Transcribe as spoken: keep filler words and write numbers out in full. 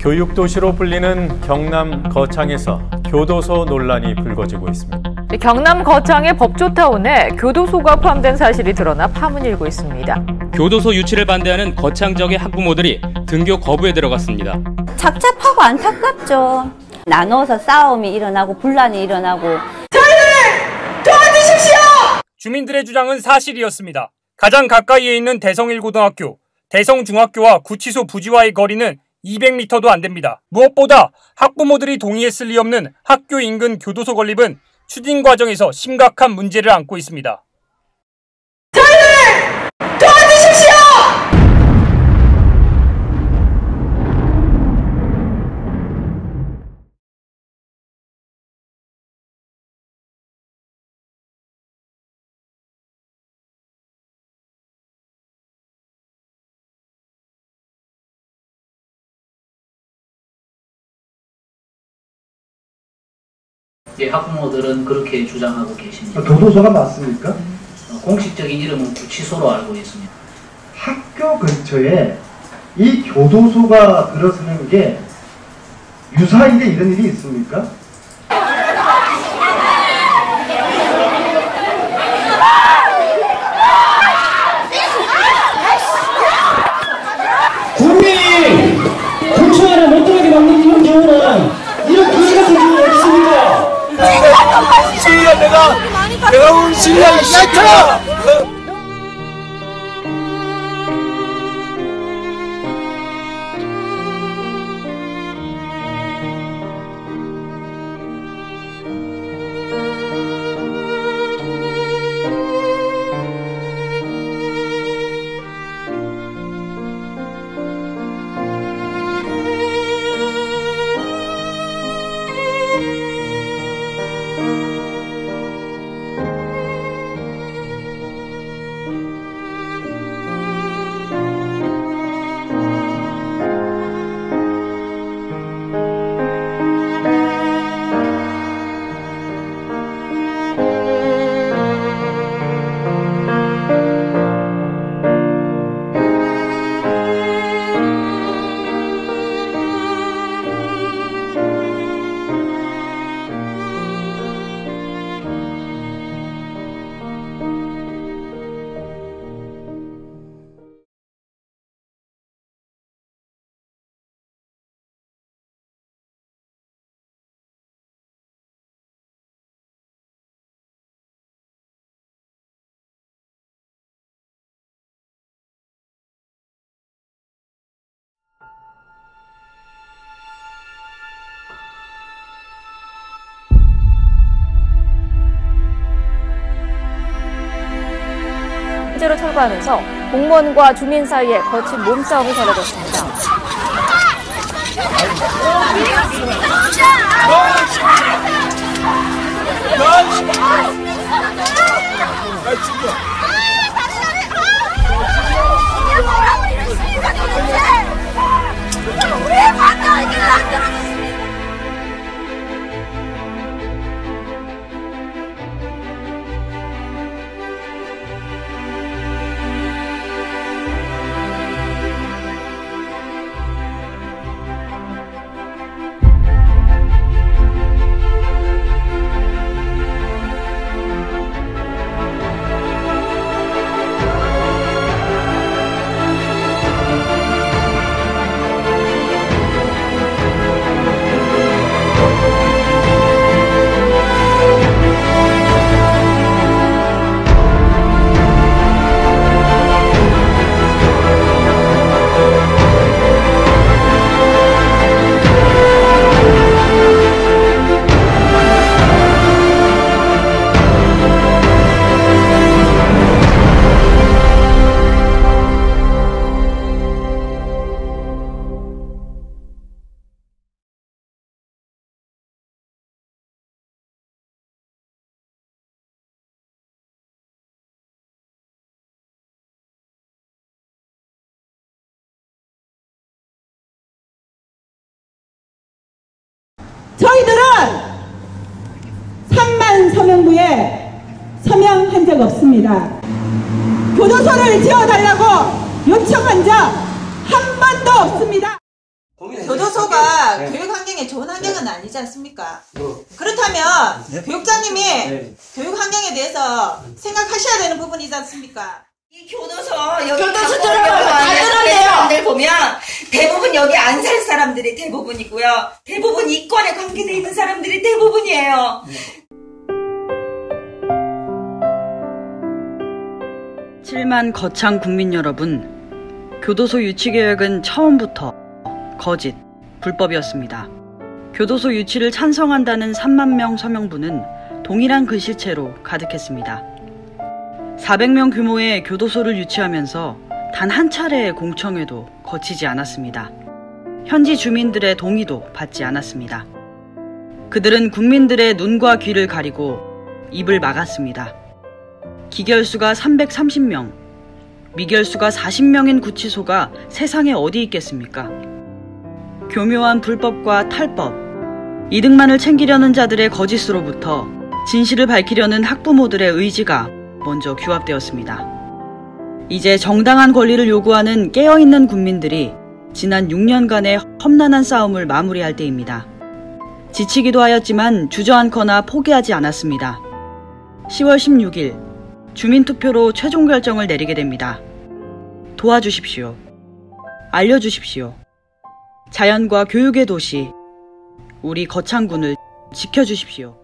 교육도시로 불리는 경남 거창에서 교도소 논란이 불거지고 있습니다. 경남 거창의 법조타운에 교도소가 포함된 사실이 드러나 파문이 일고 있습니다. 교도소 유치를 반대하는 거창 지역의 학부모들이 등교 거부에 들어갔습니다. 착잡하고 안타깝죠. 나눠서 싸움이 일어나고 분란이 일어나고. 저희들을 도와주십시오! 주민들의 주장은 사실이었습니다. 가장 가까이에 있는 대성일고등학교, 대성중학교와 구치소 부지와의 거리는 이백 미터도 안 됩니다. 무엇보다 학부모들이 동의했을 리 없는 학교 인근 교도소 건립은 추진 과정에서 심각한 문제를 안고 있습니다. 저희들을 도와주십시오! 이제 학부모들은 그렇게 주장하고 계십니다. 교도소가 맞습니까? 공식적인 이름은 구치소로 알고 있습니다. 학교 근처에 이 교도소가 들어서는 게 유사인데 이런 일이 있습니까? 국민이 구치 안에 못 들어가게 만든 이런 경우는 이런 구치 같은 경우가 있습니까? 실력 내가 내가 온 실력 이 새끼야! 실제로 철거하면서 공무원과 주민 사이에 거친 몸싸움이 벌어졌습니다. 저희들은 삼만 서명부에 서명한 적 없습니다. 교도소를 지어달라고 요청한 적 한 번도 없습니다. 교도소가 학교가 네. 교육 환경에 좋은 환경은 아니지 않습니까? 뭐. 그렇다면 네. 교육장님이 네. 교육 환경에 대해서 생각하셔야 되는 부분이지 않습니까? 이 교도소 여기 교도소 다 들어가면 다 들어가요. 사람들 보면 대부분 여기 안 살 사람들이 대부분이고요. 대부분 이권에 관계되어 있는 사람들이 대부분이에요. 칠만 거창 국민 여러분, 교도소 유치개혁은 처음부터 거짓, 불법이었습니다. 교도소 유치를 찬성한다는 삼만 명 서명부는 동일한 글씨체로 가득했습니다. 사백 명 규모의 교도소를 유치하면서 단 한 차례의 공청회도 거치지 않았습니다. 현지 주민들의 동의도 받지 않았습니다. 그들은 국민들의 눈과 귀를 가리고 입을 막았습니다. 기결수가 삼백삼십 명, 미결수가 사십 명인 구치소가 세상에 어디 있겠습니까? 교묘한 불법과 탈법, 이득만을 챙기려는 자들의 거짓으로부터 진실을 밝히려는 학부모들의 의지가 먼저 규합되었습니다. 이제 정당한 권리를 요구하는 깨어있는 국민들이 지난 육 년간의 험난한 싸움을 마무리할 때입니다. 지치기도 하였지만 주저앉거나 포기하지 않았습니다. 시월 십육일 주민투표로 최종 결정을 내리게 됩니다. 도와주십시오. 알려주십시오. 자연과 교육의 도시, 우리 거창군을 지켜주십시오.